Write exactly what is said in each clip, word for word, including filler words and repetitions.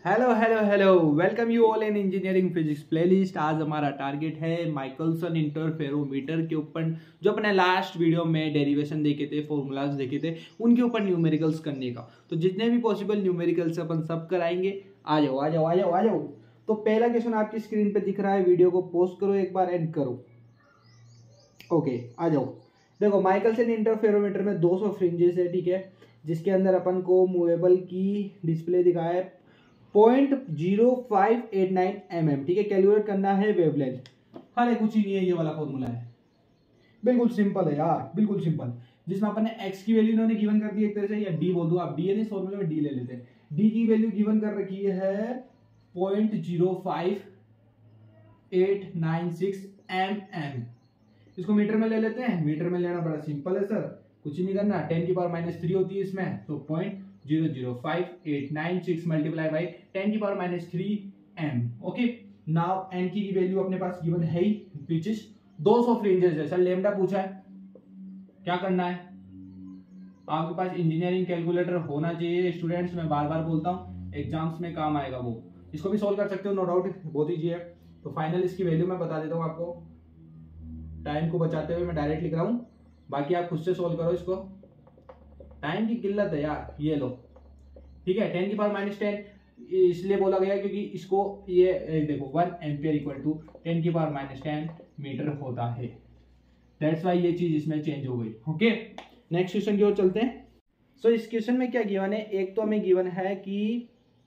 Hello hello hello welcome you all in engineering physics playlist. आज हमारा target है Michelson interferometer के ऊपर, जो अपने लास्ट वीडियो में डेरिवेशन देखे थे, फॉर्मूलाज देखे थे, उनके ऊपर न्यूमेरिकल्स करने का। तो जितने भी पॉसिबल न्यूमेरिकल्स अपन सब कराएंगे। आ जाओ आ जाओ आ जाओ आ जाओ। तो पहला क्वेश्चन आपकी स्क्रीन पे दिख रहा है, वीडियो को पॉज करो, एक बार एंड करो। ओके आ जाओ। देखो माइकलसन इंटरफेरोमीटर में दो सौ फ्रिंजेस है, ठीक है, जिसके अंदर अपन को मूवेबल की डिस्प्ले दिखाया है point zero five eight nine M M, ठीक है। कैलकुलेट करना है वेवलेंथ। अरे कुछ ही नहीं है, ये वाला फॉर्मूला है, बिल्कुल सिंपल है यार, बिल्कुल सिंपल। जिसमें अपन ने एक्स की वैल्यू इन्होंने गिवन कर दी एक तरह से, या डी बोल दो आप, डी है, इस फॉर्मूले में डी ले लेते हैं। डी की वैल्यू गिवन कर रखी है point zero five eight nine six M M. इसको मीटर में ले लेते हैं। मीटर में लेना बड़ा सिंपल है सर, कुछ नहीं करना, टेन की पावर माइनस थ्री होती है इसमें, तो point zero zero five eight nine six multiply by ten की power minus three M. Okay, now N की वैल्यू अपने पास गिवन है ही, विच इज दो सौ फ्रिंजेस है। सर लेमडा पूछा है, क्या करना है, आपके पास इंजीनियरिंग कैलकुलेटर होना चाहिए स्टूडेंट्स। मैं बार बार बोलता हूँ, एग्जाम्स में काम आएगा वो। इसको भी सॉल्व कर सकते हो, नो डाउट, बहुत ईजी है। तो फाइनल इसकी वैल्यू मैं बता देता हूँ आपको, टाइम को बचाते हुए मैं डायरेक्ट लिख रहा हूँ, बाकी आप खुद से सोल्व करो इसको, टाइम की किल्लत है यार। ये लो, ठीक है, टेन की पावर माइनस टेन इसलिए बोला गया क्योंकि इसको ये देखो one ampere equal to ten की पावर माइनस टेन मीटर होता है। दैट्स वाई ये चीज इसमें चेंज हो गई। ओके, नेक्स्ट क्वेश्चन की ओर चलते हैं। सो so, इस क्वेश्चन में क्या गिवन है, एक तो हमें गिवन है कि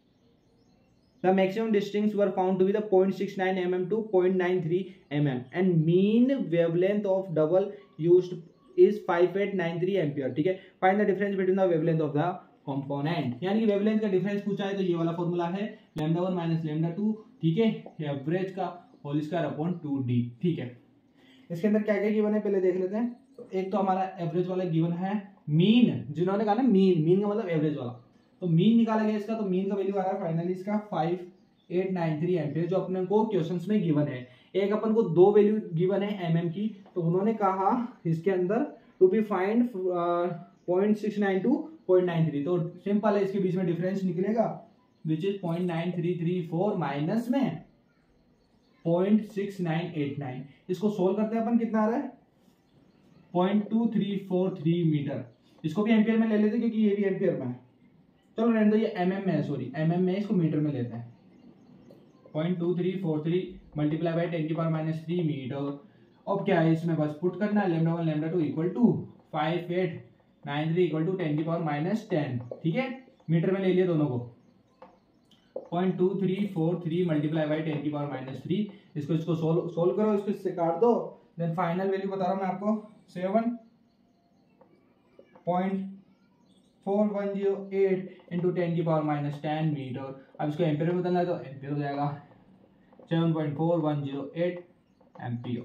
the maximum distance were found to be the zero point six nine millimeter to zero point nine three millimeter and mean wavelength of double used is five eight nine three ampere, ठीक है। find the difference between the wavelength of the component, यानी कि wavelength का difference पूछा है, तो ये वाला फॉर्मूला है lambda one minus lambda two, ठीक है, एवरेज का whole square upon two D, ठीक है। इसके अंदर क्या क्या गिवन है पहले देख लेते हैं। तो एक तो हमारा एवरेज वाला गिवन है, मीन, जिन्होंने कहा ना मीन, मीन का मतलब एवरेज वाला, तो मीन निकाला गया इसका, तो मीन का वैल्यू आ रहा है फाइनली इसका five eight nine three ampere, जो अपने को क्वेश्चंस में गिवन है। एक अपन को दो वैल्यू गिवन है एमएम की, तो उन्होंने कहा इसके अंदर to be find point six nine two point nine three, तो सिंपल है, इसके बीच में डिफरेंस निकलेगा which is point nine three three four minus में point six nine eight nine. इसको सोल्व करते हैं अपन, कितना आ रहा है point two three four three metre. इसको भी एम्पियर में ले लेते क्योंकि ये भी एम्पियर में है, चलो रहने दो, ये एमएम में है, सॉरी एमएम में, इसको मीटर में लेते हैं। Point two three four three multiply by ten की पावर माइनस थ्री मीटर। अब क्या है इसमें, बस पुट करना है, lambda one lambda two equal to five eight nine three equal to ten की पावर माइनस टेन, ठीक है, मीटर में ले लिया दोनों को। Point two three four three multiply by ten की पावर माइनस थ्री, इसको इसको सोल्व सोल्व करो, इसको इससे काट दो, देन फाइनल वैल्यू बता रहा हूँ मैं आपको seven point four one zero eight into ten की पावर माइनस टेन मीटर। अब इसको एम्पियर में बदलना है तो एम्पियर हो जाएगा seven point four one zero eight ampere.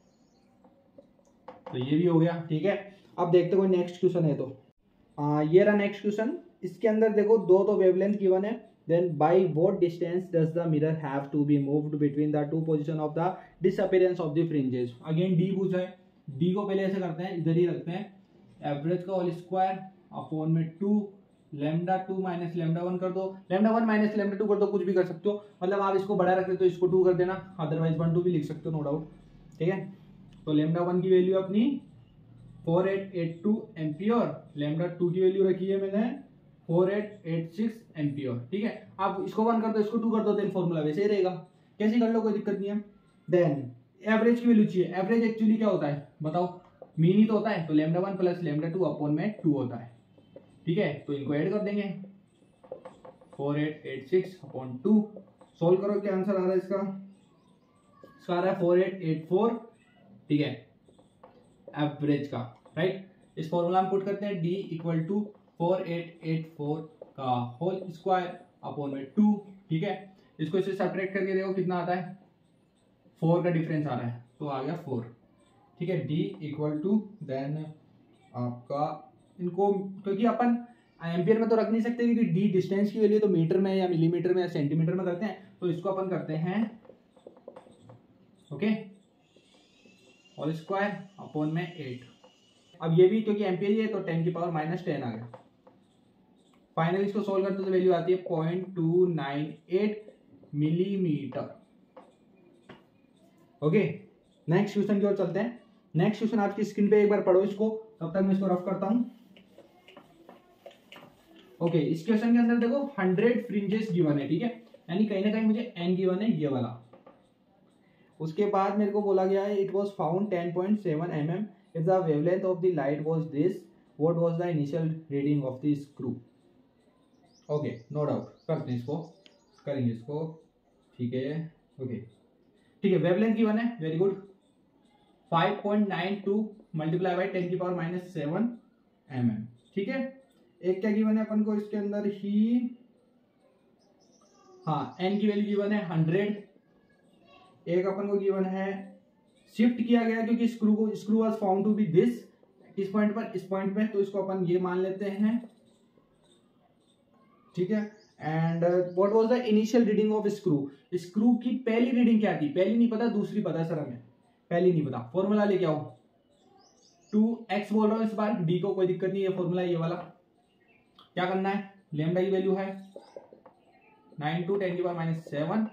तो ये भी हो गया, ठीक है। अब देखते कोई नेक्स्ट क्वेश्चन है तो आ, ये रहा नेक्स्ट क्वेश्चन। इसके अंदर देखो दो तो वेवलेंथ गिवन है, then by what distance does the mirror have to be moved between the two position of the disappearance of the fringes. Again D पूछा है, डी को पहले ऐसे करते हैं, इधर ही रखते हैं, एवरेज का होल स्क्वायर अपॉन में two lambda two minus lambda one कर दो, lambda one minus lambda two कर दो, कुछ भी कर सकते हो, मतलब आप इसको बड़ा रखते हो तो इसको टू कर देना, अदरवाइज वन टू भी लिख सकते हो, नो डाउट, ठीक है। तो लैम्डा वन की वैल्यू अपनी four eight eight two ampere, lambda two की वैल्यू रखी है मैंने four eight eight six ampere, ठीक है। आप इसको वन कर दो, इसको टू कर दो, देन फॉर्मूला वैसे ही रहेगा, कैसे कर लो कोई दिक्कत नहीं है। देन एवरेज की वैल्यू चाहिए, एवरेज एक्चुअली क्या होता है बताओ, मीन ही तो होता है, तो lambda one plus lambda two upon में टू होता है, ठीक है। तो इनको ऐड कर देंगे, four eight eight six upon two, solve करो, क्या आंसर आ रहा है इसका, इसका आ रहा है फोर एट एट फोर, ठीक है, एवरेज का, राइट। इस फॉर्मूला में पुट करते हैं D equal to four eight eight four का होल स्क्वायर अपॉन में टू, ठीक है। इसको इससे सब्ट्रैक्ट करके देखो कितना आता है, फोर का डिफरेंस आ रहा है, तो आ गया फोर, ठीक है। डी इक्वल टू देन आपका, इनको क्योंकि अपन एम्पियर में तो रख नहीं सकते क्योंकि डी डिस्टेंस की वैल्यू तो मीटर में या मिलीमीटर में या सेंटीमीटर में करते हैं, तो इसको अपन करते हैं ओके होल स्क्वायर अपॉन में एट। अब ये भी क्योंकि एम्पियर ही है तो टेन की पावर माइनस टेन आ गया, फाइनली इसको सोल्व करते तो वैल्यू आती है point two nine eight millimetre. Okay, next question की ओर चलते हैं। नेक्स्ट क्वेश्चन आपकी स्क्रीन पे एक बार पढ़ो इसको, तब तक मैं इसको रफ करता हूं। ओके, इस क्वेश्चन के अंदर देखो हंड्रेड फ्रिंजेस गिवन है, ठीक है, यानी कहीं ना कहीं मुझे एन गिवन है ये वाला। उसके बाद मेरे को बोला गया है it was found ten point seven M M if the wavelength of the light was this, what was the initial reading of the screw. Okay, no doubt, करते हैं इसको, करेंगे इसको, ठीक है। ओके ठीक है, वेवलेंथ गिवन है, very good, five point nine two multiply by ten की power minus seven M M, ठीक है। एक क्या गिवन है अपन को इसके अंदर ही, हाँ एन की वैल्यू गिवन है हंड्रेड। एक अपन को गिवन है शिफ्ट किया गया क्योंकि स्क्रू को screw was found to be this, इस पॉइंट पर इस पॉइंट पे, तो इसको अपन ये मान लेते हैं, ठीक है। And what was the initial reading of screw, screw की पहली रीडिंग क्या थी, पहली नहीं पता, दूसरी पता है सर हमें, पहली नहीं पता। फॉर्मूला लेके आओ, टू एक्स बोल रहा हूं इस बार, डी को कोई दिक्कत नहीं है, फॉर्मूला ये वाला क्या करना है, लेमडा की वैल्यू है नाइन टू टेन की power minus seven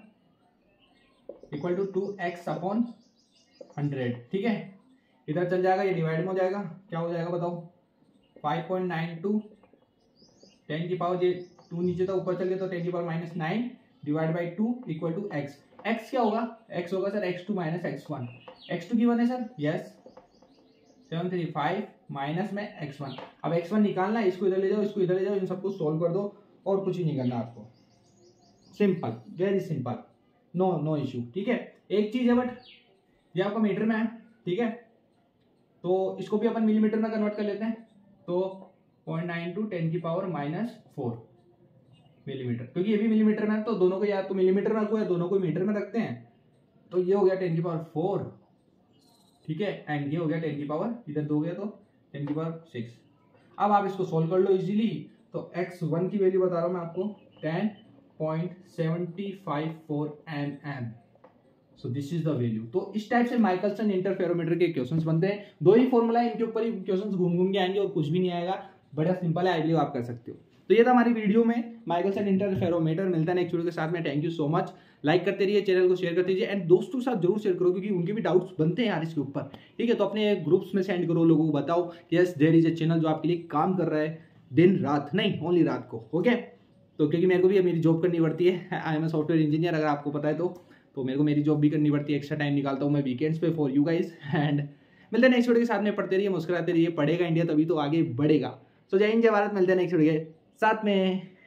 equal to two X upon hundred, ठीक है। इधर चल जाएगा, ये डिवाइड में हो जाएगा, क्या हो जाएगा बताओ, five point nine two ten की पावर, ये टू नीचे था ऊपर चल गया तो टेन की power minus nine divide by two equal to X. X क्या होगा, एक्स होगा sir X two minus X one, X two की वन है sir, yes, seven three five minus में एक्स वन। अब एक्स वन निकालना है, इसको इधर ले जाओ, इसको इधर ले जाओ, इन सबको सोल्व कर दो और कुछ ही नहीं करना आपको, simple, very simple, no no issue, ठीक है। एक चीज है बट ये आपका मीटर में है, ठीक है, तो इसको भी अपन मिलीमीटर में कन्वर्ट कर लेते हैं, तो पॉइंट नाइन टू टेन की पावर माइनस फोर मिलीमीटर, क्योंकि ये भी मिलीमीटर में है तो दोनों को या तो मिलीमीटर में रखो या दोनों को मीटर में रखते हैं, तो ये हो गया टेन की पावर फोर, ठीक है, एंड ये हो गया टेन की पावर, इधर दो गया तो टेन की पावर सिक्स। अब आप इसको सोल्व कर लो इजीली, तो एक्स वन की वैल्यू बता रहा हूं मैं आपको ten point seventy five four M M, so this is the value. तो इस टाइप से माइकलसन इंटरफेरोमीटर के क्वेश्चंस बनते हैं, दो ही फॉर्मूला है, इनके ऊपर ही क्वेश्चंस घूम घूम के आएंगे और कुछ भी नहीं आएगा, बड़ा सिंपल है, आई बिलीव आप कर सकते हो। तो ये था हमारी वीडियो में माइकलसन इंटरफेरोमीटर। मिलता है नेक्स्ट वीडियो के साथ में, thank you so much, like करते रहिए, चैनल को शेयर करते रहिए एंड दोस्तों के साथ जरूर शेयर करो क्योंकि उनके भी डाउट्स बनते हैं यार इसके ऊपर, ठीक है। तो अपने ग्रुप्स में सेंड करो, लोगों को बताओ yes there is a channel जो आपके लिए काम कर रहा है दिन रात, नहीं ओनली रात को, ओके। तो क्योंकि मेरे को भी मेरी जॉब करनी पड़ती है, I am a software engineer, अगर आपको पता है तो तो मेरे को मेरी जॉब भी करनी पड़ती है, एक्स्ट्रा टाइम निकालता हूँ मैं वीकेंड्स पे फॉर यू गाइज। एंड मिलते हैं नेक्स्ट वीडियो के साथ में, पढ़ते रहिए, मुस्कुराते रहिए, पढ़ेगा इंडिया तभी तो आगे बढ़ेगा। सो जय हिंद जय भारत, मिलते हैं नेक्स्ट वीडियो के साथ में।